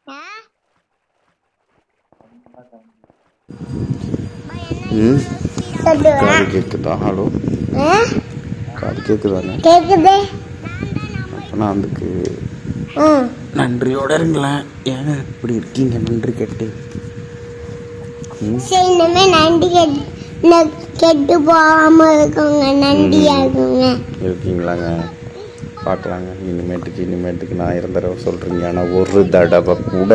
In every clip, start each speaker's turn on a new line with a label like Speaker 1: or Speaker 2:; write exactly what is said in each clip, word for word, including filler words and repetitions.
Speaker 1: ம் காது கேட்குதா? ஹலோ, காது கேட்குதாங்க?
Speaker 2: கேட்குது.
Speaker 1: அப்போனா அதுக்கு நன்றியோட இருங்களேன். ஏங்க இப்படி இருக்கீங்க நன்றி கேட்டு?
Speaker 2: சரி, இனிமே நன்றி கேட்டு கெட்டு போகாம இருக்குங்க. நன்றியா இருக்குங்க.
Speaker 1: இருக்கீங்களாங்க? பார்க்கலாங்க. இனிமேட்டுக்கு இனிமேட்டுக்கு நான் ஆயிரம் தடவை சொல்கிறீங்க, ஆனால் ஒரு தடவை கூட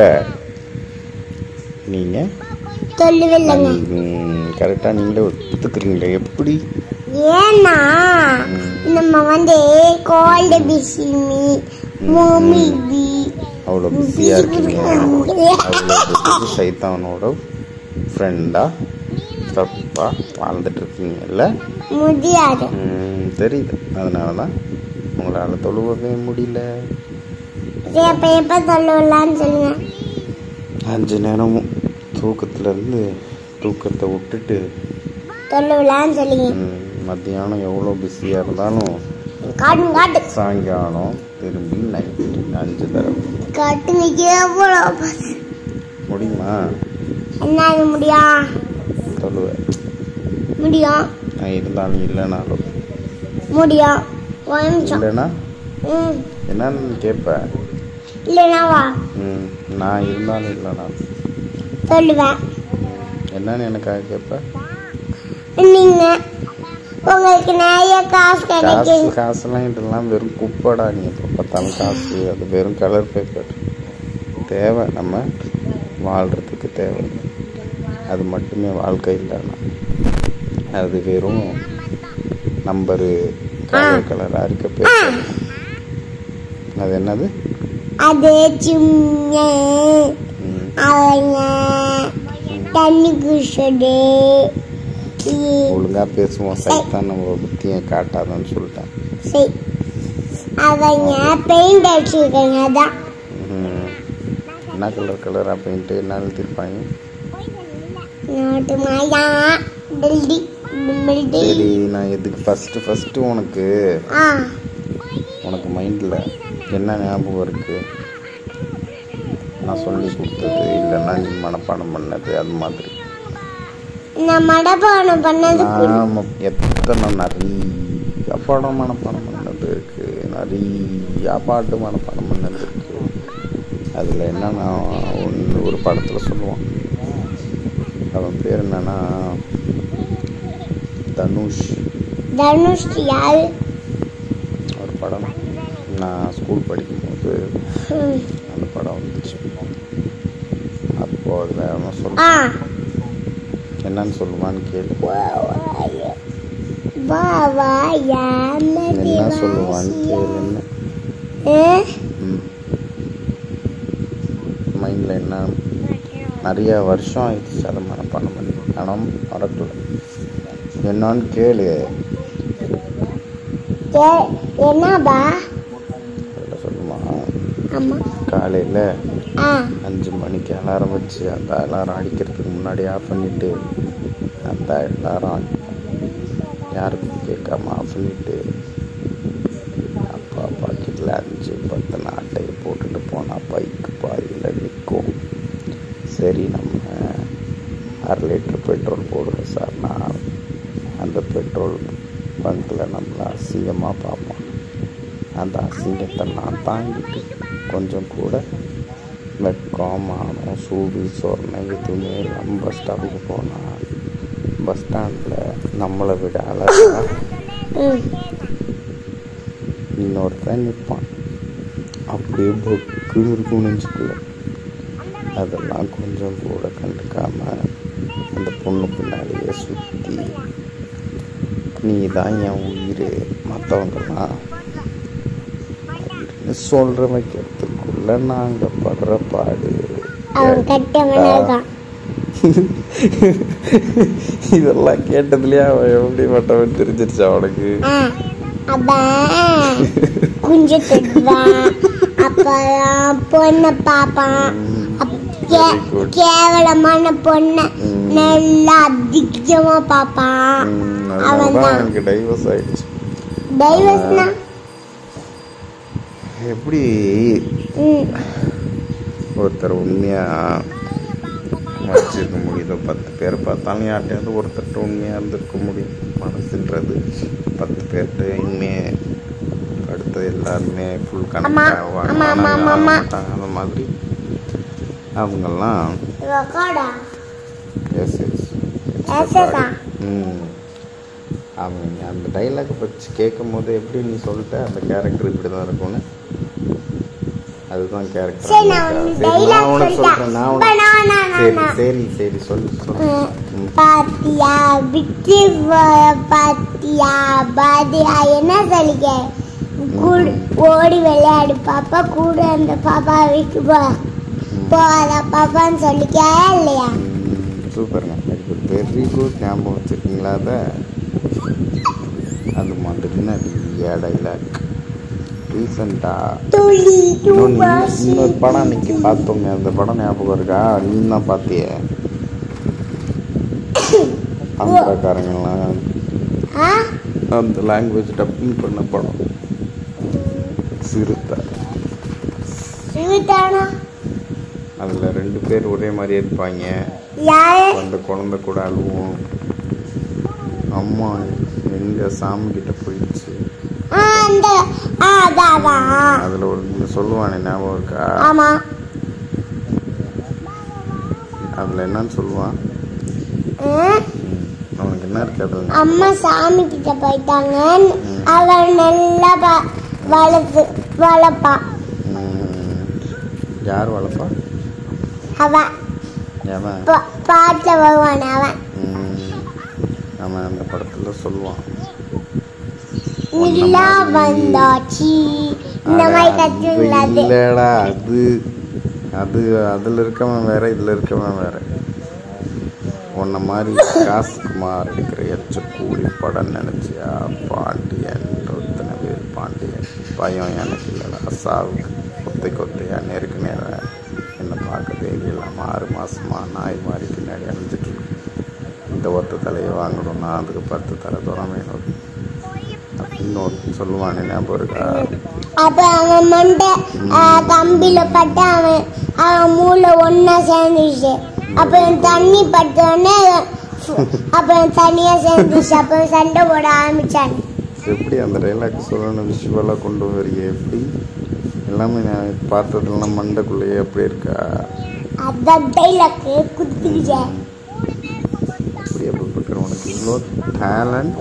Speaker 1: நீங்கள்
Speaker 2: சொல்லவில்லைங்க.
Speaker 1: கரெக்டாக நீங்களே ஒத்துக்கிறீங்களே எப்படி?
Speaker 2: ஏன்னா நம்ம வந்து கோல்டு பிஸிமி மூமிபி
Speaker 1: அவ்வளோ பிஸியாக இருக்கீங்க. அவ்வளோ பிஸி சைத்தானோட ஃப்ரெண்டாக தப்பாக வாழ்ந்துட்டு இருக்கீங்கல்ல?
Speaker 2: முடியாது.
Speaker 1: தெரியுது. அதனால தான் உங்களால் தொழுவவே முடியல.
Speaker 2: எப்போ எப்போ தொழுவலான்னு சொல்லுங்க.
Speaker 1: அஞ்சு நேரமும் தூக்கத்துலேருந்து தூக்கத்தை விட்டுட்டு
Speaker 2: தொழுவலான்னு சொல்லுங்க.
Speaker 1: மத்தியானம் எவ்வளோ பிஸியாக இருந்தாலும்
Speaker 2: காட்டு காட்டு
Speaker 1: சாயங்காலம் திரும்பி நைட்டு அஞ்சு தடவை
Speaker 2: காட்டுங்க. எவ்வளோ
Speaker 1: முடியுமா?
Speaker 2: என்ன முடியும்?
Speaker 1: தொழுவேன்
Speaker 2: முடியும்.
Speaker 1: நான் இருந்தாலும் இல்லைனாலும்
Speaker 2: முடியும். ஒரு நிமிஷம்.
Speaker 1: இல்லைன்னா
Speaker 2: ம்
Speaker 1: என்னன்னு கேட்பேன்.
Speaker 2: இல்லைனாவா?
Speaker 1: ம் நான் இருந்தாலும் இல்லைனா
Speaker 2: சொல்லுவேன்.
Speaker 1: என்னன்னு எனக்காக கேட்பேன்.
Speaker 2: நீங்க உங்களுக்கு நிறைய காசு
Speaker 1: காசு
Speaker 2: கிடைக்கும்.
Speaker 1: காசுலாம் இதெல்லாம் வெறும் குப்பைடா. நீ எப்போ பார்த்தாலும் காசு, அது வெறும் கலர் பேப்பர். தேவை, நம்ம வாழ்கிறதுக்கு தேவை. அது மட்டுமே வாழ்க்கை இல்லைன்னா அது வெறும் நம்பரு கலர் கலராக இருக்க பேப்பர். அது என்னது?
Speaker 2: அது சும்மா அவங்க தண்ணி குடிச்சது.
Speaker 1: ஒழுங்கா பேசுவோம். சைத்தான் நம்ம புத்தியை காட்டாதான்னு சொல்லிட்டேன்.
Speaker 2: சரி, அவங்க பெயிண்ட் அடிச்சிருக்காங்க. அதான்
Speaker 1: என்ன கலர் கலராக பெயிண்ட்டு என்ன எழுதிருப்பாங்க?
Speaker 2: நாட்டு மாயா பில்டிங் பில்டிங்.
Speaker 1: சரி, நான் எதுக்கு ஃபஸ்ட்டு ஃபஸ்ட்டு உனக்கு
Speaker 2: ஆ
Speaker 1: உனக்கு மைண்டில் என்ன ஞாபகம் இருக்குது? நான் சொல்லி கொடுத்தது இல்லைன்னா நீ மனப்பாடம் பண்ணது அது மாதிரி?
Speaker 2: நான் மனப்பாடம் பண்ணது
Speaker 1: நான் எத்தனை நிறைய பாடம் மனப்பாடம் பண்ணது இருக்குது. நிறையா பாட்டு மனப்பாடம் பண்ணது இருக்குது. அதில் என்னன்னா ஒன்று ஒரு படத்தில் சொல்லுவான். அவன் பேர் என்னன்னா தனுஷ்.
Speaker 2: தனுஷ் யாரு?
Speaker 1: ஒரு படம் நான் ஸ்கூல் படிக்கும்போது அந்த படம் வந்துச்சு. அப்போ அதில் அவன் சொல்லுவான். என்னன்னு சொல்லுவான்னு கேளு. என்ன சொல்லுவான்னு கேளுன்னு. மைண்டில் என்ன நிறைய வருஷம் ஆயிடுச்சு அதை மனப்பாடம் பண்ணி, ஆனால் மறக்கல. என்னான்னு கேளு.
Speaker 2: என்னப்பா
Speaker 1: சொல்லுமா?
Speaker 2: காலையில்
Speaker 1: அஞ்சு மணிக்கு அலாரம் வச்சு அந்த அலாரம் அடிக்கிறதுக்கு முன்னாடி ஆஃப் பண்ணிவிட்டு அந்த அலாரம் யாருக்கும் கேட்காம ஆஃப் பண்ணிவிட்டு அப்பா பாக்கெட்டில் அஞ்சு பத்து நாட்டையை போட்டுட்டு போனால் பைக்கு பாதியில் நிற்கும். சரி, நம்ம அரை லிட்டர் பெட்ரோல் போடுவோம் சார். நான் அந்த பெட்ரோல் பங்கில் நம்மளை அசிங்கமாக பார்ப்போம். அந்த அசிங்கத்தை நான் தாங்கிட்டு கொஞ்சம் கூட வெக்கம் மானம் சூடு சொரணை எதுவுமே இல்லாமல் பஸ் ஸ்டாப்புக்கு போனால் பஸ் ஸ்டாண்டில் நம்மளை விட அழகாக இன்னொருத்தன் நிற்பான். அப்படியே பொக்குன்னு இருக்கும் நெஞ்சுக்குள்ள. அதெல்லாம் கொஞ்சம் கூட கண்டுக்காமல் அந்த பொண்ணு பின்னாடியே சுற்றி நீ தான் என் உயிர், மற்றவங்கலாம் சொல்ற வைக்கிறதுக்குள்ள நாங்க படுற பாடு. இதெல்லாம் கேட்டதுலயே அவன் எப்படி மட்டவன் தெரிஞ்சிருச்சா அவனுக்கு? பொண்ணு பாப்பான், கேவலமான பொண்ணு நல்லா அதிகமா பாப்பான். அவன் டைவர்ஸ் ஆயிடுச்சு. டைவர்ஸ்னா எப்படி ஒருத்தர் உண்மையாக வச்சுருக்க முடியுதோ பத்து பேரை பார்த்தாலும் யார்கிட்டையாவது ஒருத்தர்கிட்ட உண்மையாக இருந்திருக்க முடியும். மனசுன்றது பத்து பேர்கிட்ட இனிமேல் அடுத்தது எல்லாருமே ஃபுல் கனெக்ட் ஆக மாட்டாங்க. அந்த மாதிரி அவங்கெல்லாம் எஸ் எஸ் ம் அவங்க அந்த டைலாக் வச்சு கேட்கும் போது எப்படி நீ சொல்லிட்ட அந்த கேரக்டர் இப்படி தான் இருக்கும்னு, அதுதான் கேரக்டர். சரி நான் உனக்கு சொல்கிறேன், நான் உனக்கு சரி சரி சொல்லு சொல்லு.
Speaker 2: பாத்தியா விட்டு பாத்தியா பாத்தியா என்ன சொல்லிக்க ஓடி விளையாடு பாப்பா கூட அந்த பாப்பா வீட்டு போ போதா பாப்பான்னு சொல்லிக்கா இல்லையா?
Speaker 1: சூப்பருங்க, வெரி குட் வெரி குட். ஞாபகம் வச்சுருக்கீங்களா அதை? அது மாதிரி நிறைய டைலாக் ரீசெண்டாக இன்னொன்று இன்னொரு படம் அன்னைக்கு பார்த்தோமே, அந்த படம் ஞாபகம் இருக்கா? நீ தான் பார்த்திய ஆந்திராக்காரங்கெல்லாம் அந்த லாங்குவேஜ் டப்பிங் பண்ண படம் சிறுத்தை. அதில் ரெண்டு பேர் ஒரே மாதிரியே இருப்பாங்க. அந்த குழந்தை கூட அழுவோம், அம்மா எங்க சாமி கிட்ட போயிடுச்சு. அதில் ஒரு சொல்லுவானே ஞாபகம் இருக்கா? அதில் என்னன்னு சொல்லுவான் அவனுக்கு என்ன இருக்காது?
Speaker 2: அம்மா சாமி கிட்ட போயிட்டாங்க, அவன் நல்லா வளர்த்து வளர்ப்பா.
Speaker 1: யார் வளர்ப்பா?
Speaker 2: அவன் பாட்டில் வருவான் அவன்.
Speaker 1: அவன் அந்த படத்தில் சொல்லுவான்
Speaker 2: இல்லடா
Speaker 1: அது அது அதில் இருக்கவன் வேற இதில் இருக்கவன் வேற. உன்ன மாதிரி காசுக்குமார் இருக்கிற எச்ச கூலி படம் நினச்சியா பாண்டியன் ஒருத்தனை பேர் பாண்டியன். பயம் எனக்கு இல்லைடா சாவுக்கு கொத்தை கொத்தையா நேருக்கு நேரம் என்னை பார்க்க தெரியலாம். ஆறு மாதமா நாய் மாதிரி பின்னாடி அணிஞ்சிட்ருக்கு. இந்த ஒத்த தலையை வாங்கணும்னா அதுக்கு பத்து தலை தூரம் வேணும் அப்படின்னு ஒரு சொல்லுவானே ஞாபகம் இருக்கா?
Speaker 2: அப்ப அவன் மண்டை கம்பியில பட்டு அவன் அவன் மூளை ஒன்னா சேர்ந்துச்சு. அப்ப தண்ணி பட்டோடனே அப்ப தனியா சேர்ந்துச்சு. அப்ப சண்டை போட ஆரம்பிச்சாங்க.
Speaker 1: எப்படி அந்த டைலாக் சொல்லணும் விஷுவலாக கொண்டு வரிய? எப்படி எல்லாமே நான் பார்த்ததெல்லாம் மண்டைக்குள்ளேயே அப்படி இருக்கா?
Speaker 2: அதான் டைலாக் குத்திக்கிச்சேன்.
Speaker 1: அப்படி அப்படி பார்க்குற உனக்கு இவ்வளோ டேலண்ட்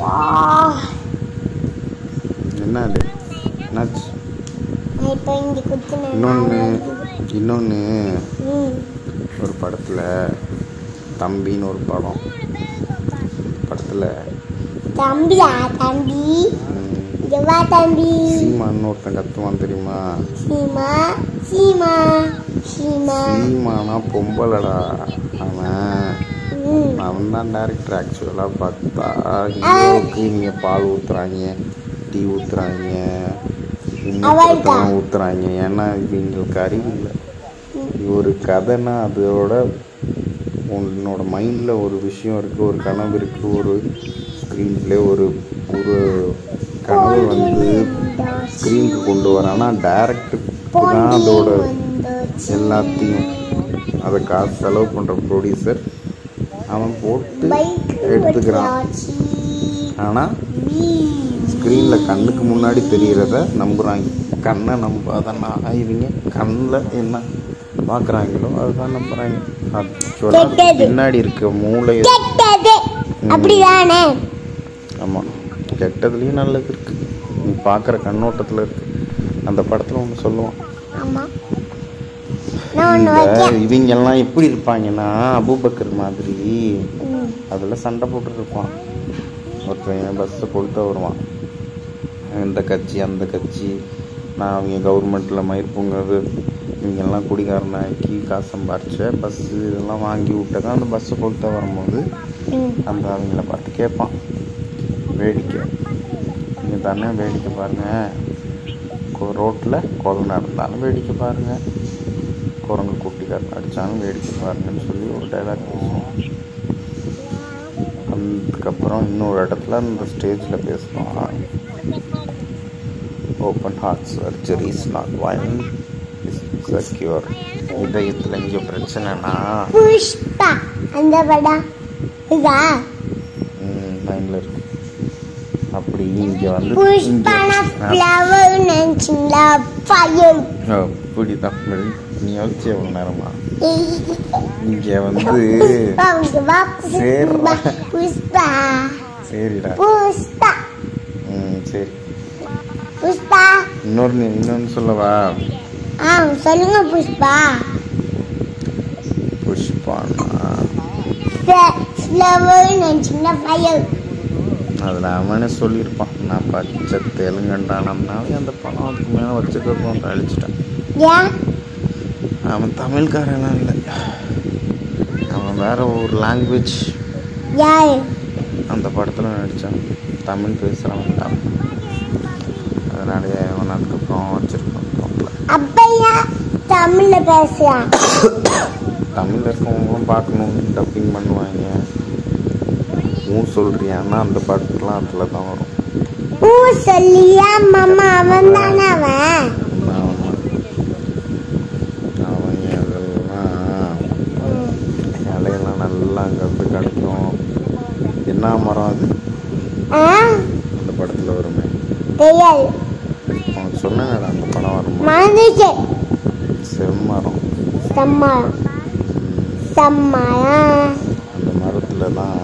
Speaker 1: என்ன? அது என்னாச்சு? இன்னொன்று இன்னொன்று ஒரு படத்தில் தம்பின்னு ஒரு படம் படத்தில்
Speaker 2: தம்பியா தம்பி தம்பி
Speaker 1: சீமான்னு ஒருத்தன் கத்துவான் தெரியுமா?
Speaker 2: சீமா சீமா சீமா
Speaker 1: சீமானா பொம்பலடா அவன். அவன் தான் டேரக்டர். ஆக்சுவலாக பார்த்தா ஹீரோவுக்கு நீங்கள் பால் ஊற்றுறாங்க, டீ ஊற்றுறாங்க, இன்னும் ஊற்றுறாங்க. ஏன்னா இது எங்களுக்கு அறிவு இல்லை. ஒரு கதைன்னா அதோட உன்னோட மைண்டில் ஒரு விஷயம் இருக்குது, ஒரு கனவு இருக்குது, ஒரு ஸ்க்ரீன் பிளே ஒரு ஒரு கனவு வந்து ஸ்க்ரீனுக்கு கொண்டு வரான்னா டேரக்டருக்கு தான் அதோட எல்லாத்தையும் அதை காசு செலவு பண்ணுற ப்ரொடியூசர் அவன் போட்டு எடுத்துக்கிறான். ஆனால் ஸ்க்ரீனில் கண்ணுக்கு முன்னாடி தெரிகிறத நம்புகிறாங்க. கண்ணை நம்பாதன்னா இவங்க கண்ணில் என்ன பார்க்குறாங்களோ அதுதான் நம்புகிறாங்க. ஆக்சுவலாக பின்னாடி இருக்க மூளை
Speaker 2: அப்படிதானே?
Speaker 1: ஆமாம், கெட்டதுலேயும் நல்லது இருக்குது. நீ பார்க்குற கண்ணோட்டத்தில் இருக்குது. அந்த படத்தில் ஒன்று சொல்லுவான், இவங்கெல்லாம் எப்படி இருப்பாங்கன்னா அபூபக்கர் மாதிரி அதில் சண்டை போட்டு இருப்பான். ஒருத்தன் பஸ்ஸை கொளுத்த வருவான், இந்த கட்சி அந்த கட்சி, நான் அவங்க கவர்மெண்ட்டில் மயிர்ப்புங்கிறது இவங்கெல்லாம் குடிகாரனாக்கி காசு சம்பாரிச்ச பஸ்ஸு இதெல்லாம் வாங்கி விட்டதான் அந்த பஸ்ஸை கொளுத்த வரும்போது அந்த அவங்கள பார்த்து கேட்பான், வேடிக்கை நீங்கள் தானே வேடிக்கை பாருங்கள், ரோட்டில் கொலை நடந்தாலும் வேடிக்கை பாருங்கள், குரங்கு குட்டிக்காரன் அடித்தாலும் வேடிக்கை பாருங்கன்னு சொல்லி ஒரு டைலாக் பேசுவோம். அதுக்கப்புறம் இன்னொரு இடத்துல அந்த ஸ்டேஜில் பேசுவான், open heart surgery is not violent, is secure இதயத்தில் இங்கே பிரச்சனைனா
Speaker 2: புஷ்பா அந்த படம் இதா
Speaker 1: மைண்டில் இருக்கு. அப்படி இங்கே வந்து
Speaker 2: புஷ்பானா ஃப்ளவர் நினைச்சிங்களா ஃபயர்
Speaker 1: அப்படிதான். நீ யோசிச்சு எவ்வளோ நேரமா இங்கே வந்து சரிடா
Speaker 2: புஷ்பா
Speaker 1: சரிடா
Speaker 2: புஷ்பா
Speaker 1: ம் சரி
Speaker 2: புஷ்பா
Speaker 1: இன்னொரு இன்னொன்று சொல்லவா?
Speaker 2: ஆ சொல்லுங்க புஷ்பா.
Speaker 1: புஷ்பானா
Speaker 2: ஃப்ளவர் நினைச்சிங்களா ஃபயர்
Speaker 1: அதில் அவனே சொல்லியிருப்பான். நான் பச்சை தெலுங்கண்டானம்னாவே அந்த படம் அதுக்கு மேலே வச்சுக்கிறோம் அழிச்சிட்டேன்.
Speaker 2: ஏன்?
Speaker 1: அவன் தமிழ்காரன்லாம் இல்லை, அவன் வேற ஒரு லாங்குவேஜ்.
Speaker 2: யார்
Speaker 1: அந்த படத்தில் நடித்தான், தமிழ் பேசுகிறவன் தான். அதனாலேயே அவன் அதுக்கப்புறம் வச்சுருப்பான்.
Speaker 2: அப்பையா தமிழில் பேசுகிறான்.
Speaker 1: தமிழில் இருக்கவங்களும் பார்க்கணும், டப்பிங் பண்ணுவாங்க. ஊ சொல்றியான்னா அந்த பாட்டுலாம் அதில் தான் வரும்.
Speaker 2: ஊ சொல்லியா மாமா அவன் தானே அவன்
Speaker 1: அவன் அதெல்லாம் இலையெல்லாம் நல்லா அங்கேருந்து கிடைக்கும். என்ன மரம் அது அந்த படத்தில் வருமே
Speaker 2: தெரியாது.
Speaker 1: அவனுக்கு சொன்னேன் அந்த படம் வருமா செம்மரம்
Speaker 2: செம்மரம் செம்மரம்
Speaker 1: அந்த மரத்தில் தான்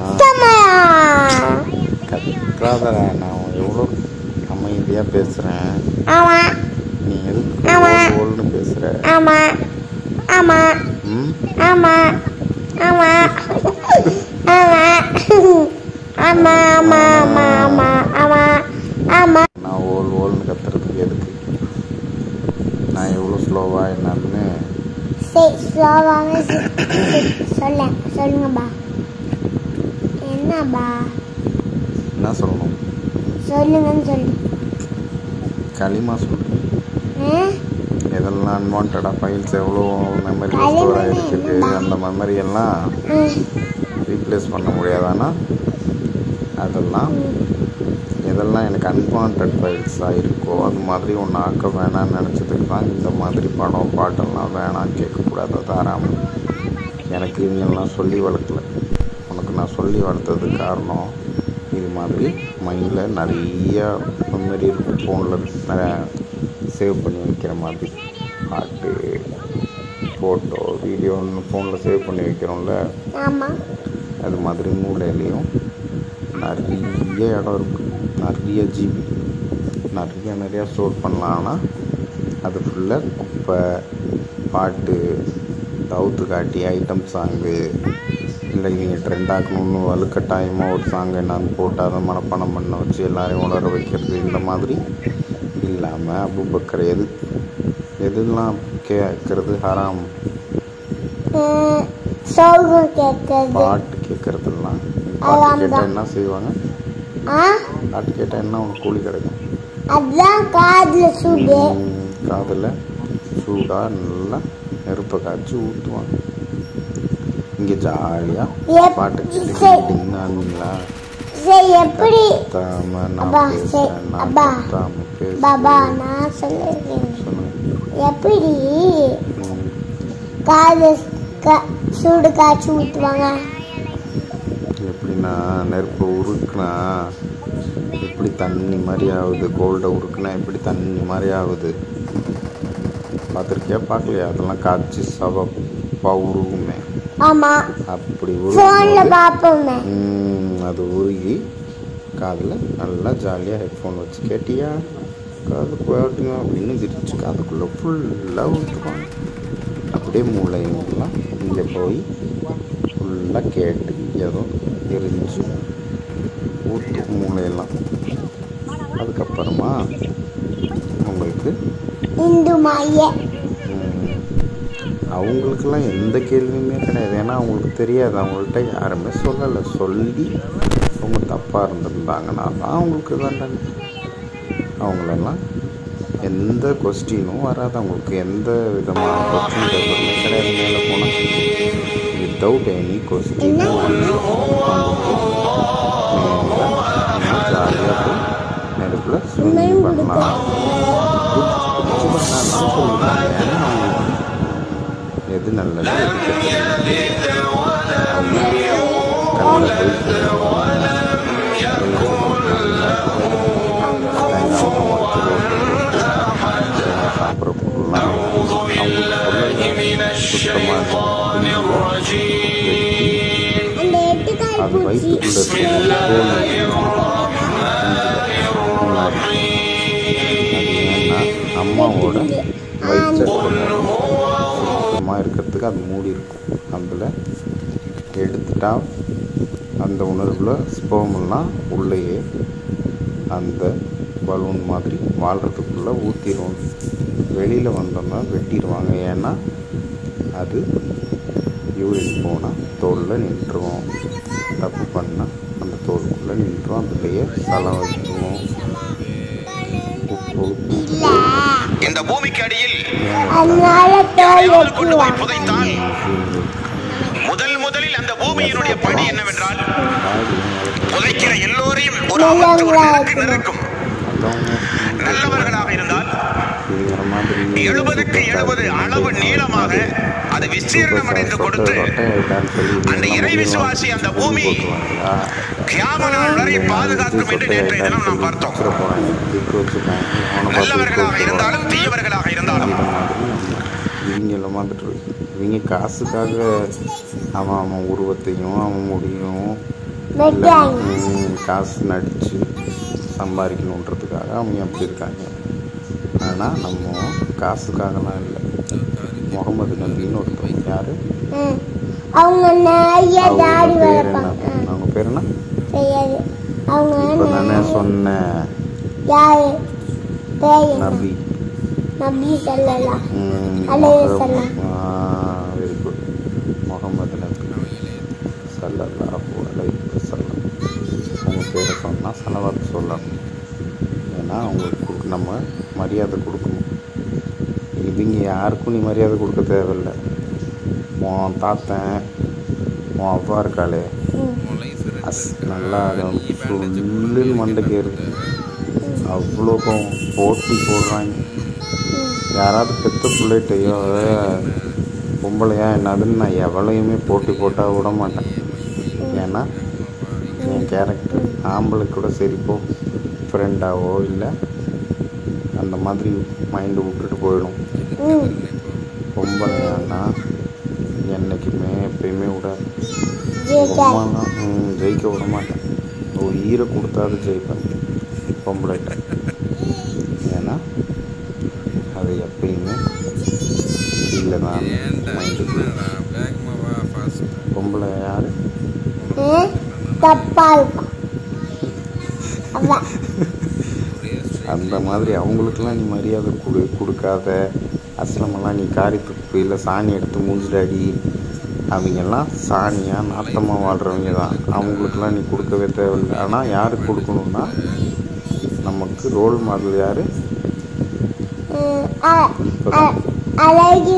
Speaker 1: கற்றாதரா. நான் எவ்வளோ அமைதியாக பேசுகிறேன், நீ எதுக்கு ஓல்னு பேசுகிற?
Speaker 2: ஆமாம் ஆமாம்
Speaker 1: ம்
Speaker 2: ஆமாம் ஆமாம் ஆமாம் ஆமாம் ஆமாம் ஆமாம் ஆமாம் ஆமாம்
Speaker 1: நான் ஓல் ஓல்னு கத்துறதுக்கு எதுக்கு? நான் எவ்வளோ ஸ்லோவாக என்னன்னு
Speaker 2: சரி ஸ்லோவாக சொல்ல சொல்லுங்கப்பா. என்னப்பா
Speaker 1: என்ன சொல்லணும்?
Speaker 2: சொல்லுங்கன்னு சொல்லு.
Speaker 1: களிமா சொல்லு. எதெல்லாம் அன்வான்டாக ஃபைல்ஸ் எவ்வளோ மெமரி ஸ்டோர் ஆகிருக்குது, அந்த மெமரி எல்லாம் ரீப்ளேஸ் பண்ண முடியாதானா? அதெல்லாம் எதெல்லாம் எனக்கு அன்வான்ட் ஃபைல்ஸாக இருக்கோ அது மாதிரி ஒன்று ஆக்க வேணான்னு நினச்சதுக்கு தான் இந்த மாதிரி படம் பாட்டெல்லாம் வேணாம், கேட்கக்கூடாது. அது ஆறாமல் எனக்கு இவங்கெல்லாம் சொல்லி வளர்க்கல. உனக்கு நான் சொல்லி வளர்த்ததுக்கு காரணம் இது மாதிரி மைண்டில் நிறைய மெமரி இருக்கும், ஃபோனில் நிறையா சேவ் பண்ணி வைக்கிற மாதிரி பாட்டு ஃபோட்டோ வீடியோன்னு ஃபோனில் சேவ் பண்ணி வைக்கிறோம்ல, அது மாதிரி மூலையிலையும் நிறைய இடம் இருக்குது, நிறைய ஜிபி நிறைய நிறையா ஸ்டோர் பண்ணலான்னா அது ஃபுல்லாக குப்பை பாட்டு தவுத்து காட்டி ஐட்டம் சாங்கு, இல்லை நீங்கள் ட்ரெண்ட் ஆக்கணும்னு வலுக்கட்டாயமாக ஒரு சாங் என்னான்னு போட்டு அதை மனப்பாடம் பண்ண வச்சு எல்லோரையும் உணர வைக்கிறது. இந்த மாதிரி இல்லாமல் அபூபக்கர் எது எதுலாம் கேட்கறது ஹராம், பாட்டு கேட்கறதுலாம். பாட்டு கேட்டால் என்ன செய்வாங்க? பாட்டு கேட்டால் என்ன உனக்கு கூலி கிடைக்கும்? காதில் சூடாக நல்லா நெருப்பை காய்ச்சி ஊற்றுவாங்க. இங்கே ஜாலியாக பாட்டு கேட்டீங்களா?
Speaker 2: எப்படி எப்படி காது சூடு காய்ச்சி ஊற்றுவாங்க?
Speaker 1: எப்படின்னா நெருப்பு உருக்குனா எப்படி தண்ணி மாதிரி ஆகுது, கோல்டை உருக்குனா எப்படி தண்ணி மாதிரி ஆகுது பார்த்துருக்கியா? பார்க்கலையா? அதெல்லாம் காய்ச்சி சவப்பா உருகுமே.
Speaker 2: ஆமாம்,
Speaker 1: அப்படி
Speaker 2: உருகுமே.
Speaker 1: அது உருகி காதில் நல்லா ஜாலியாக ஹெட்ஃபோன் வச்சு கேட்டியா, காது போட்டுங்க அப்படின்னு விரிச்சு காதுக்குள்ளே ஃபுல்லாக ஊற்றுவாங்க. அப்படியே மூளையெல்லாம் இங்கே போய் ஃபுல்லாக கேட்டு ஏதோ எரிஞ்சு ஊற்று மூளையெல்லாம். அதுக்கப்புறமா உங்களுக்கு
Speaker 2: இந்து மாய
Speaker 1: அவங்களுக்கெல்லாம் எந்த கேள்வியுமே கிடையாது. ஏன்னா அவங்களுக்கு தெரியாது, அவங்கள்ட்ட யாருமே சொல்லலை. சொல்லி அவங்க தப்பாக இருந்திருந்தாங்கன்னா தான் அவங்களுக்கு தண்டனை. அவங்களெல்லாம் எந்த கொஸ்டினும் வராது, அவங்களுக்கு எந்த விதமான கொஸ்டின் பேப்பருமே கிடையாது. மேலே போனால் வித்தவுட் எனி கொஸ்டின் ஜாலியாக போய் நெருப்பில் ஸ்விம்மிங் பண்ணலாம். பிடிச்சி பண்ணலாம் சொல்லியிருக்காங்க. ஏன்னா அவங்க எது நல்லது எது கெட்டது அவங்க கண்ணில் போய் சாப்பிட்ற பொருள்லாம் அவங்களுக்கு சுத்தமாக அது வயிற்றுக்குள்ள அது ஏன்னா அம்மாவோட வயிற்று சுத்தமாக இருக்கிறதுக்கு அது மூடி இருக்கும். அதில் எடுத்துட்டா அந்த உணர்வில் ஸ்போமெல்லாம் உள்ளேயே அந்த பலூன் மாதிரி வாழ்கிறதுக்குள்ளே ஊற்றிடுவோம். வெளியில் வந்தோம்னா வெட்டிடுவாங்க. ஏன்னா அது யூரின் போனால் தோலில் நின்றுவோம். தப்பு பண்ணால் அந்த தோலுக்குள்ளே நின்றுவோம். அதுலேயே சலம் வைக்குவோம்.
Speaker 3: இந்த பூமிக்கு அடியில்
Speaker 2: கொண்டு
Speaker 3: போய் புதைத்தால் முதல் முதலில் அந்த பூமியினுடைய பணி என்னவென்றால் புதைக்கிற எல்லோரையும் ஒரு அமர்த்து நிற்கும். நல்லவர்களாக இருந்தால் எழுபதுக்கு எழுபது அளவு நீளமாக அது விஸ்தீர்ணம் அடைந்து கொடுத்து அந்த இறை விசுவாசி அந்த பூமி கியாம நாள் வரை பாதுகாக்கும் என்று நேற்றைய தினம் நாம் பார்த்தோம். நல்லவர்களாக இருந்தாலும் தீயவர்களாக இருந்தாலும்
Speaker 1: இவங்கள வந்துட்டு இவங்க காசுக்காக அவன் அவன் உருவத்தையும் அவன் முடியும் காசு நடித்து சம்பாதிக்கணுன்றதுக்காக அவங்க அப்படி இருக்காங்க. ஆனால் நம்ம காசுக்காகலாம் இல்லை. முகமது நபின்னு ஒருத்தவங்க யார்,
Speaker 2: அவங்க
Speaker 1: பேர் என்ன, அவங்க பேர் என்ன இப்போ தானே சொன்னேன், நபி
Speaker 2: நபி ஸல்லல்லாஹு
Speaker 1: வெரி குட், முகமது நபி ஸல்லல்லாஹு அலைஹி வஸல்லம். அவங்க பேரை சொன்னால் சலவாத்து சொல்லணும். ஏன்னா அவங்களுக்கு கொடுக்க நம்ம மரியாதை கொடுக்கணும். இவங்க யாருக்கும் நீ மரியாதை கொடுக்க தேவையில்லை. உன் தாத்தன் உன் அவ்வா இருக்காளே அஸ் நல்லா ஃபுல்லு மண்டைக்கு ஏறுது. அவ்வளோ போட்டி போடுறாங்க. யாராவது பெத்த பிள்ளைகிட்டையோ பொம்பளையா என்னதுன்னு நான் எவ்வளையுமே போட்டி போட்டால் விட மாட்டேன். ஏன்னா என் கேரக்டர் ஆம்பளை கூட சரிப்போ ஃப்ரெண்டாவோ இல்லை அந்த மாதிரி மைண்டு விட்டுட்டு போயிடும். பொம்பளையான்னா என்றைக்குமே எப்பயுமே விடாது. பொம்மைலாம் ஜெயிக்க விட மாட்டேன். ஒரு ஈரை கொடுத்தாது ஜெயிப்பேன் பொம்பளைகிட்ட. ஏன்னா அது எப்பயுமே கீழே தான் மைண்டுக்கு. பொம்பளை யார்
Speaker 2: தப்பா இருக்கும்.
Speaker 1: அந்த மாதிரி அவங்களுக்கெல்லாம் நீ மரியாதை கொடு கொடுக்காத. அஸ்லமெல்லாம் நீ காரியத்துக்கு போயில சாணி எடுத்து மூஞ்சிடாடி. அவங்கெல்லாம் சாணியாக நாட்டமாக வாழ்கிறவங்க தான். அவங்களுக்கெல்லாம் நீ கொடுக்கவே தேவையில்லை. ஆனால் யாருக்கு கொடுக்கணுன்னா நமக்கு ரோல் மாடல் யார்,
Speaker 2: அலைஹி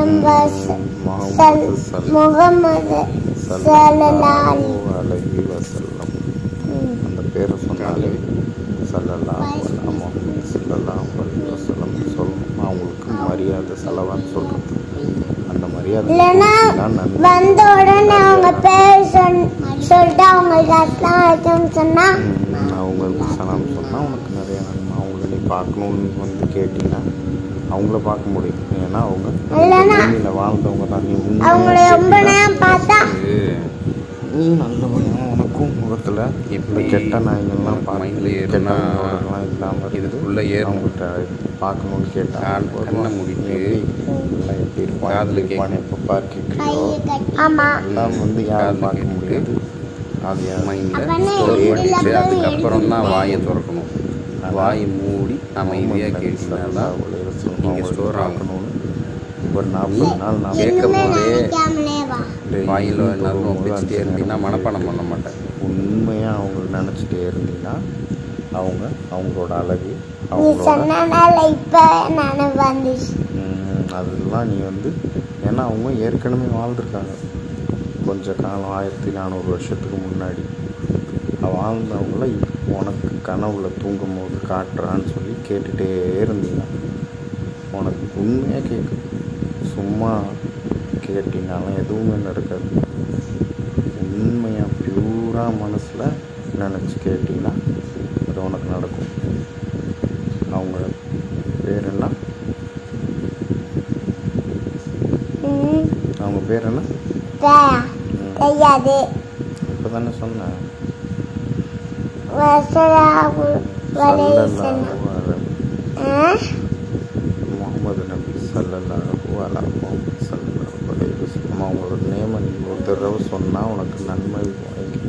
Speaker 2: முகமது ஸல்லல்லாஹு
Speaker 1: அலைஹி வஸல்லம். அந்த பேரை சொன்னாலே ஸல்லல்லாஹு முஹம்மது ஸல்லல்லாஹு அலைஹி வஸல்லம் சொல்லணும். அவங்களுக்கு மரியாதை செலவான்னு சொல்கிறது. அந்த மரியாதை
Speaker 2: வந்த உடனே அவங்க பேர் சொல்லிட்டு அவங்களுக்கு அஸ்லாம் வலைக்கும் சொன்னால்
Speaker 1: அவங்களுக்கு சலாம் சொன்னால் உனக்கு நிறைய நன்மை. அவங்கள நீ பார்க்கணுன்னு வந்து கேட்டிங்கன்னா அவங்கள பார்க்க முடியும். ஏன்னா அவங்க பூமியில் வாழ்ந்தவங்க தான். நீ
Speaker 2: அவங்கள ரொம்ப நேரம் பார்த்தா
Speaker 1: நீ நல்லவனா உனக்கும் முகத்தில் எப்படி கெட்ட நாய்கள்லாம் பார்க்கல கெட்டவங்கலாம் இல்லாமல் இதுக்குள்ளே அவங்ககிட்ட பார்க்கணுன்னு கேட்டால் கண்ணை முடிட்டு எல்லாம் எப்படி இருப்பான் அதில் இருப்பான் எப்போ பார்க்கிறீங்களோ எல்லாம் வந்து யாரும் பார்க்க முடியாது. அது என் மைண்டில்
Speaker 3: அதுக்கப்புறம் தான் வாயை திறக்கணும். வாயை மூடி அமைதியாக கேட்டீங்கன்னா தான் நீங்கள் ஸ்டோர் ஆகணும்னு
Speaker 1: ஒரு நாற்பது நாள் நான்
Speaker 3: கேட்கும் போதே வாயில் நறுமணம் வச்சுட்டே இருந்தீங்கன்னா மனப்பாடம் பண்ண மாட்டேன்.
Speaker 1: உண்மையாக அவங்க நினச்சிட்டே இருந்தீங்கன்னா அவங்க அவங்களோட அழகு அதெல்லாம் நீ வந்து ஏன்னா அவங்க ஏற்கனவே வாழ்ந்துருக்காங்க கொஞ்ச காலம் ஆயிரத்தி நானூறு வருஷத்துக்கு முன்னாடி. வாழ்ந்தவங்கள உனக்கு கனவுல தூங்கும் போது காட்டுறான்னு சொல்லி கேட்டுகிட்டே இருந்தீங்கன்னா உனக்கு உண்மையாக கேட்கும். சும்மா கேட்டிங்கனாலும் எதுவுமே நடக்காது. உண்மையாக பியூராக மனசில் நினச்சி கேட்டிங்கன்னா அது உனக்கு நடக்கும். அவங்க பேர் என்ன? அவங்க பேர் என்ன?
Speaker 2: தெரியாது.
Speaker 1: இப்போ தானே சொன்னேன். முகமது நபி ஸல்லல்லாஹு அலைஹி வஸல்லம் அவங்களோட நேமை நீ ஒரு தடவை சொன்னால் உனக்கு நன்மை வாங்கி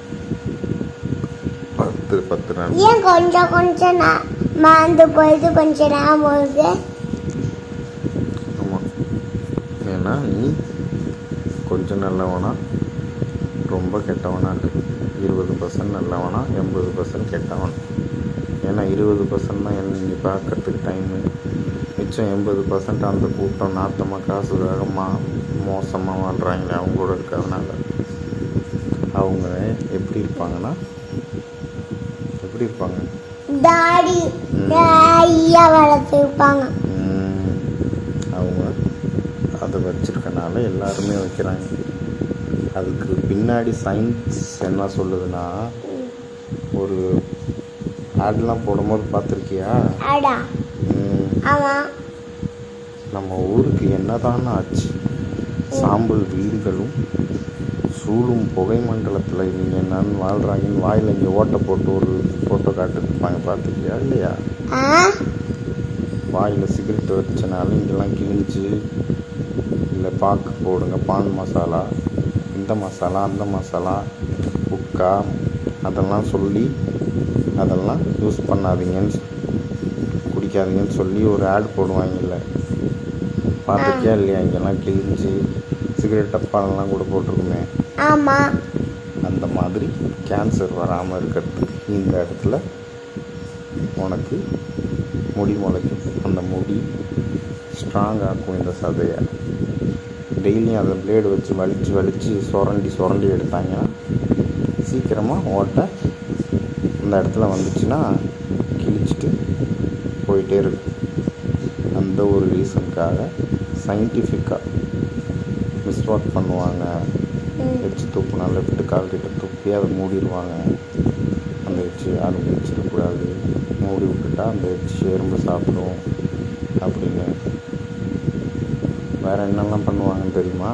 Speaker 1: பத்து பத்து நாள்.
Speaker 2: ஏன் கொஞ்சம் கொஞ்சம் நான் மறந்து போயிட்டு கொஞ்சம் நேரம் போகுது?
Speaker 1: ஆமாம், ஏன்னா நீ கொஞ்சம் நல்லவனா ரொம்ப கெட்டவனா இருக்கு. இருபது பர்சன்ட் நல்லவனா எண்பது பர்சன்ட் கெட்டவன். ஏன்னா இருபது பர்சன்ட் தான் என்ன நீ பார்க்கறதுக்கு டைமு. மிச்சம் எண்பது பர்சன்ட் அந்த கூட்டம் நாத்தமாக காசுக்காக மா மோசமாக வாழ்கிறாங்களே அவங்களோட இருக்கிறதுனால. அவங்க எப்படி இருப்பாங்கன்னா எப்படி இருப்பாங்க?
Speaker 2: தாடி ஐயா வளர்த்துருப்பாங்க.
Speaker 1: அவங்க அதை வச்சிருக்கனால எல்லாருமே வைக்கிறாங்க. அதுக்கு பின்னாடி சயின்ஸ் என்ன சொல்லுதுன்னா, ஒரு ஆட்லாம் போடும்போது பார்த்துருக்கியா? நம்ம ஊருக்கு என்னதான் ஆச்சு? சாம்பல் வீடுகளும் சூழும் புகை மண்டலத்தில் நீங்கள் என்னன்னு வாழ்கிறாங்கன்னு வாயில் இங்கே ஓட்டை போட்டு ஒரு ஃபோட்டோ காட்டுருப்பாங்க, பார்த்துருக்கியா இல்லையா? வாயில் சிகரெட் வச்சனாலும் இங்கெல்லாம் கிழிஞ்சு இல்லை பாக்கு போடுங்க, பான் மசாலா, இந்த மசாலா அந்த மசாலா உக்கா அதெல்லாம் சொல்லி அதெல்லாம் யூஸ் பண்ணாதீங்கன்னு குடிக்காதீங்கன்னு சொல்லி ஒரு ஆட் போடுவாங்கல்ல, பார்த்துருக்கியா இல்லையா? இங்கெல்லாம் கிழிஞ்சு சிகரெட் டப்பாலெல்லாம் கூட போட்டிருக்குமே.
Speaker 2: ஆமாம்.
Speaker 1: அந்த மாதிரி கேன்சர் வராமல் இருக்கிறதுக்கு இந்த இடத்துல உனக்கு முடி முளைக்கும். அந்த முடி ஸ்ட்ராங் ஆக்கும் இந்த சதையை. டெய்லியும் அதை பிளேடு வச்சு வலித்து வலித்து சுரண்டி சுரண்டி எடுத்தாங்கன்னா சீக்கிரமாக ஓட்டை இந்த இடத்துல வந்துச்சுன்னா கிழிச்சிட்டு போயிட்டே இருக்கும். அந்த ஒரு ரீசனுக்காக சயின்டிஃபிக்காக மிஸ்வாக் பண்ணுவாங்க. எச்சு துப்புனா லெஃப்ட் கால் கிட்ட துப்பி அதை மூடிடுவாங்க. அந்த எச்சு யாரும் வச்சிடக்கூடாது, மூடி விட்டுட்டா அந்த எச்சு எறும்பு சாப்பிடும் அப்படின்னு. வேறு என்னெல்லாம் பண்ணுவாங்கன்னு தெரியுமா?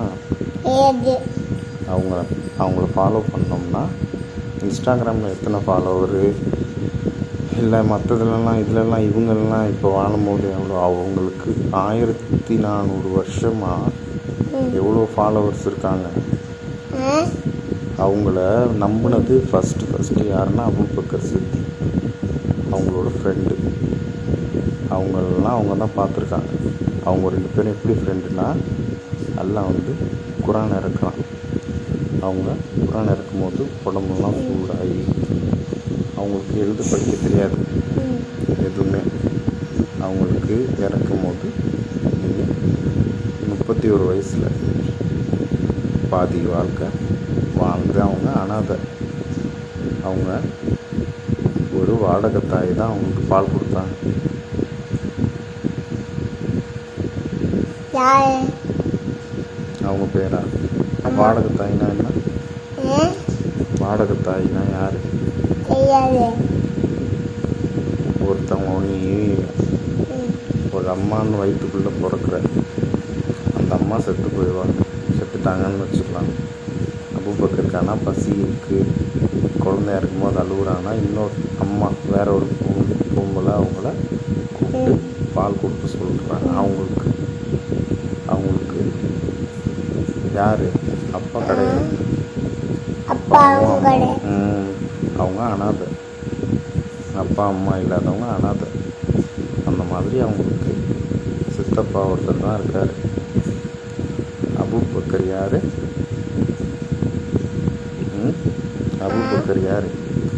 Speaker 1: அவங்க அவங்கள ஃபாலோ பண்ணோம்னா இன்ஸ்டாகிராமில் எத்தனை ஃபாலோவரு இல்லை மற்றதுலலாம் இதுலலாம் இவங்கெல்லாம் இப்போ வாழும்போது எவ்வளோ அவங்களுக்கு ஆயிரத்தி நானூறு வருஷமாக எவ்வளோ ஃபாலோவர்ஸ் இருக்காங்க. அவங்கள நம்பினது ஃபஸ்ட்டு ஃபஸ்ட்டு யாருன்னா அபூபக்கர் சித்திக், அவங்களோட ஃப்ரெண்டு. அவங்களெல்லாம் அவங்க தான் பார்த்துருக்காங்க. அவங்க ரெண்டு பேரும் எப்படி ஃப்ரெண்டுனா, எல்லாம் வந்து குரான் இறக்குறான். அவங்க குரான் இறக்கும்போது உடம்புலாம் சூடாகி அவங்களுக்கு எழுத படிக்க தெரியாது எதுவுமே. அவங்களுக்கு இறக்கும் போது நீங்கள் முப்பத்தி ஒரு வயசில் பாதி வாழ்க்கை வாழ்ந்து அவங்க அனாதை. அவங்க ஒரு வாடகை தாய் தான் அவங்களுக்கு பால் கொடுத்தாங்க. அவங்க பேரா? வாடகை தாய்னா என்ன? வாடகை தாய்னா யாரு? ஒருத்தவங்க நீ ஒரு அம்மான்னு வயிற்றுக்குள்ளே பிறக்கிற, அந்த அம்மா செத்து போயிடுவாங்க. செத்துட்டாங்கன்னு வச்சுக்கலாம். அபூபக்கருக்கானா பசி இருக்குது, குழந்தையா இருக்கும்போது அழுகுறான்னா இன்னொரு அம்மா வேற ஒரு பொம்பளை அவங்கள கூப்பிட்டு பால் கொடுத்து சொல்கிறாங்க. அவங்களுக்கு அவங்களுக்கு யார்? அப்பா கிடையாது. அவங்க அனாதை. அப்பா அம்மா இல்லாதவங்க அனாதை. அந்த மாதிரி அவங்களுக்கு சித்தப்பா ஒருத்தர் தான் இருக்கார். அபூபக்கர் யார்? அபூபக்கர் யார்?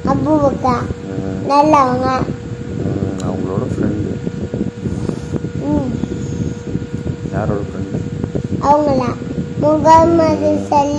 Speaker 1: அவங்களோட ஃப்ரெண்டு. யாரோட ஃப்ரெண்டு?
Speaker 2: அவங்களா முகமது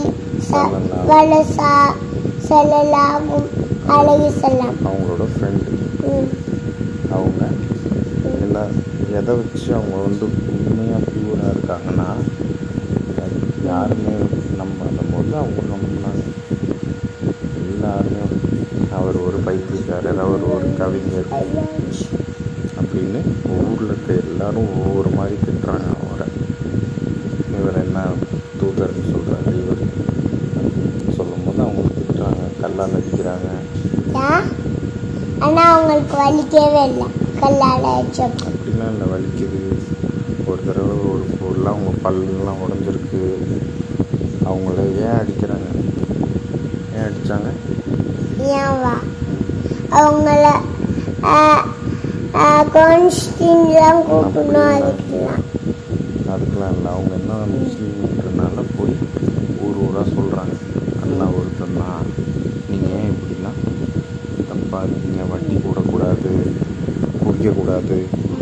Speaker 1: அவங்களோட ஃப்ரெண்டு. அவங்க என்ன எதை வச்சு அவங்க வந்து உண்மையாக பியூராக இருக்காங்கன்னா, யாருமே நம்பாத போது அவங்க நம்பினாங்க. எல்லாருமே அவர் ஒரு பைத்தியக்காரர், அவர் ஒரு கவிஞர் அப்படின்னு ஊரில் இருக்க எல்லாரும் ஒவ்வொரு மாதிரி திட்டுறாங்க அவரை. இவர் என்ன தூதர்னு சொல்கிறாரு இவர் சொல்லும் போது அவங்க திட்டுறாங்க, கல்லால் அடிக்கிறாங்க.
Speaker 2: ஆனால் அவங்களுக்கு வலிக்கவே இல்லை, கல்லால் அடிச்ச
Speaker 1: அப்படிலாம் இல்லை, வலிக்குது. ஒரு தடவை ஒரு பொருளாக அவங்க பல்லாம் உடஞ்சிருக்கு. அவங்கள ஏன் அடிக்கிறாங்க? ஏன் அடித்தாங்க?
Speaker 2: ஏன்வா அவங்கள கான்ஸ்டின்லாம் கூப்பிடணும். அதுக்கெல்லாம்
Speaker 1: அதுக்கெலாம் இல்லை. அவங்க என்ன முஸ்லீம்ன்றனால போய் ஊர் ஊராக சொல்கிறாங்க, நல்லா ஒருத்தன் தான், நீங்கள் ஏன் இப்படிலாம் தப்பாக இருக்கீங்க, வட்டி கூடக்கூடாது, குடிக்கக்கூடாது.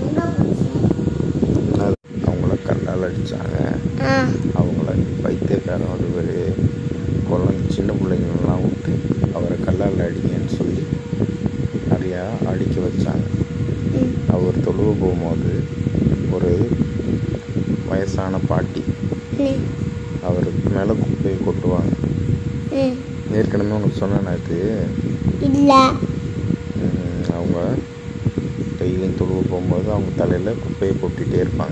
Speaker 1: அவங்கள கல்லால் அடித்தாங்க. அவங்கள பைத்தியக்காரன் ஒருவர் குழந்தை சின்ன பிள்ளைங்களெலாம் விட்டு அவரை கல்லால் அடிங்கன்னு சொல்லி நிறையா அடிக்க வச்சாங்க. அவர் தொழுவ போகும்போது ஒரு வயசான பாட்டி அவருக்கு மேலே குப்பையை கொட்டுவாங்க. ஏற்கனவே உனக்கு சொன்னேன் அது
Speaker 2: இல்லை.
Speaker 1: அவங்க டெய்லியும் தொழுவ போகும்போது அவங்க தலையில் குப்பையை கொட்டிகிட்டே இருப்பாங்க.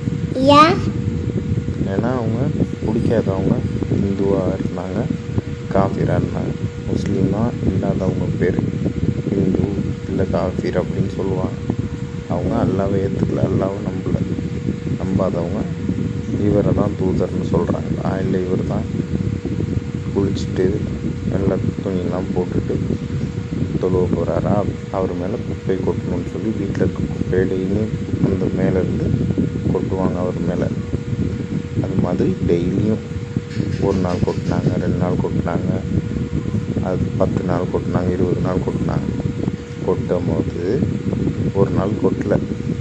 Speaker 1: ஏன்னா அவங்க பிடிக்காதவங்க, இந்துவாக இருந்தாங்க, காஃபிராக இருந்தாங்க. முஸ்லீமாக இல்லாதவங்க பேர் இந்து இல்லை காஃபிர் அப்படின்னு சொல்லுவாங்க. அவங்க அல்லாவை ஏற்றுக்கல, அல்லாவை நம்பலை. நம்பாதவங்க இவரை தான் தூதர்னு சொல்கிறாங்களா, இல்லை இவர் தான் குளிச்சுட்டு எல்லா துணியெல்லாம் போட்டுட்டு தொழுவ போகிறாரா, அவர் மேலே குப்பை கொட்டணும்னு சொல்லி வீட்டில் இருக்க குப்பையை டெய்லியும் அந்த மேலேருந்து கொட்டுவாங்க அவர் மேலே. அது மாதிரி டெய்லியும் ஒரு நாள் கொட்டினாங்க, ரெண்டு நாள் கொட்டினாங்க, அது பத்து நாள் கொட்டினாங்க, இருபது நாள் கொட்டினாங்க. கொட்டும் போது ஒரு நாள் கொட்டலை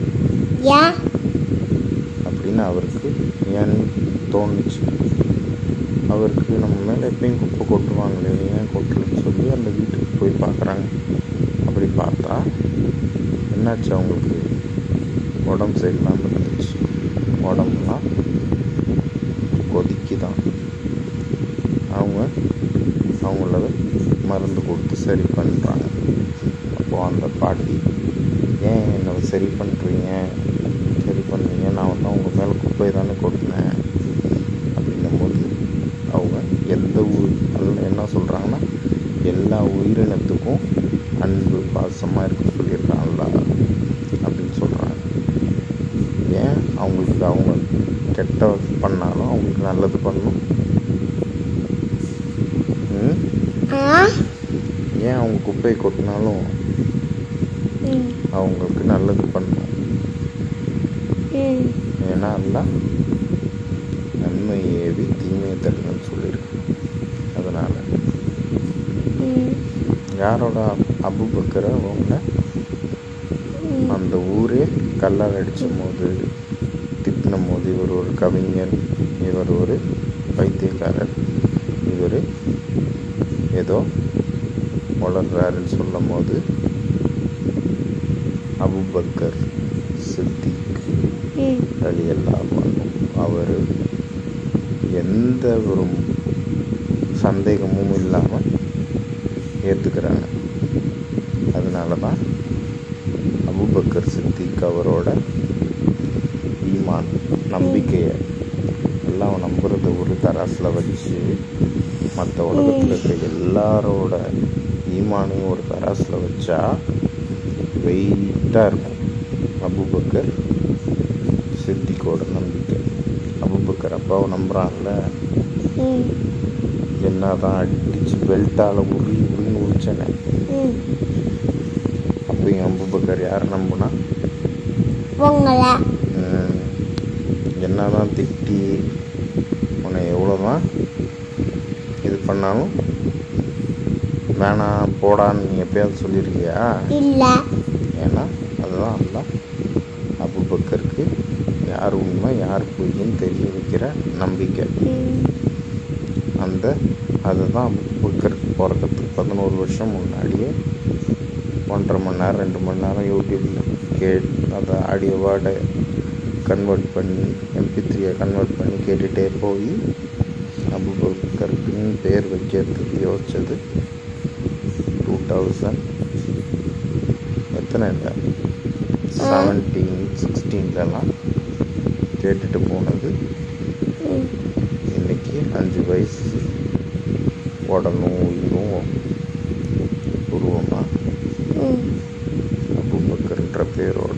Speaker 1: அப்படின்னு அவருக்கு ஏன்னு தோணுச்சு. அவருக்கு நம்ம மேலே எப்பயும் குப்பை கொட்டுவாங்களே, ஏன் கொட்டலன்னு சொல்லி அந்த வீட்டுக்கு போய் பார்க்குறாங்க. அப்படி பார்த்தா என்னாச்சு, அவங்களுக்கு உடம்பு சரியில்லாமல் இருந்துச்சு. உடம்புலாம் கொதிக்கு தான். அவங்க அவங்கள மருந்து கொடுத்து சரி பண்ணுறாங்க. அப்போது அந்த பாட்டி, ஏன் என்னை சரி பண்ணுறீங்க, சரி பண்ணுறீங்க, நான் வந்து அவங்க மேலே குப்பை தானே கொட்டினேன் அப்படின்னும் போது அவங்க எந்த ஊர் அதில் என்ன சொல்கிறாங்கன்னா, எல்லா உயிரினத்துக்கும் அன்பு பாசமாக இருக்க சொல்லியிருக்காங்களா அப்படின்னு சொல்கிறாங்க. ஏன் அவங்களுக்கு அவங்க கெட்ட பண்ணாலும் அவங்களுக்கு நல்லது பண்ணணும்? ஏன் அவங்க குப்பையை கொட்டினாலும் அவங்களுக்கு நல்லது பண்ணணும்? ஏன்னா எல்லாம் நன்மை ஏவி தீமையை தடுங்கன்னு சொல்லியிருக்கு. அதனால் யாரோட அபூபக்கரை அவங்க அந்த ஊரே கல்லால் அடிச்சும் போது திட்டினும் போது இவர் ஒரு கவிஞர், இவர் ஒரு பைத்தியக்காரர், இவர் ஏதோ வளர்றாருன்னு சொல்லும் போது அபூபக்கர் சித்திக் ரலியல்லாஹு அன்ஹு அவர் எந்த ஒரு சந்தேகமும் இல்லாமல் ஏற்றுக்கிறாங்க. அதனால தான் அபூபக்கர் சித்திக் அவரோட ஈமான் நம்பிக்கையை எல்லாம் நம்புறத ஒரு தராசில் வச்சு மற்ற உலகத்தில் இருக்க எல்லாரோட ஈமானையும் ஒரு தராசில் வச்சா வெயிட்டாக இருக்கும் அபூபக்கர் சித்திக்கோட நம்பிக்கை. அபூபக்கர் அப்பாவை நம்புகிறான்ல, என்ன தான் அடிச்சு பெல்ட்டால் உருளி உருளி உரிச்சனே, அப்பயும் அபூபக்கர் யாரை நம்புனா, என்ன தான் திட்டி உன்னை எவ்வளோதான் இது பண்ணாலும் வேணாம் போடான்னு நீ எப்பயாவது சொல்லியிருக்கியா?
Speaker 2: இல்லை.
Speaker 1: ஏன்னா அதுதான் அல்லா அபூபக்கருக்கு யார் உண்மை யார் பொய்ன்னு தெரிய வைக்கிற நம்பிக்கை. அந்த அதுதான் அபூபக்கர் பிறக்கிறதுக்கு பதினோரு வருஷம் முன்னாடியே ஒன்றரை மணி நேரம் ரெண்டு மணி நேரம் யூடியூப்பில் கே அதை ஆடியோவாட கன்வெர்ட் பண்ணி எம்பி த்ரீயை கன்வெர்ட் பண்ணி கேட்டுகிட்டே போய் அபூபக்கருக்குன்னு பேர் வைக்கிறதுக்கு யோசித்தது டூ தௌசண்ட் எத்தனை இல்லை செவன்டீன் சிக்ஸ்டீன்லலாம் கேட்டுட்டு போனது இன்னைக்கு அஞ்சு வயசு உடலும் உயிரும் உருவமாக அபூபக்கர்ன்ற பேரோட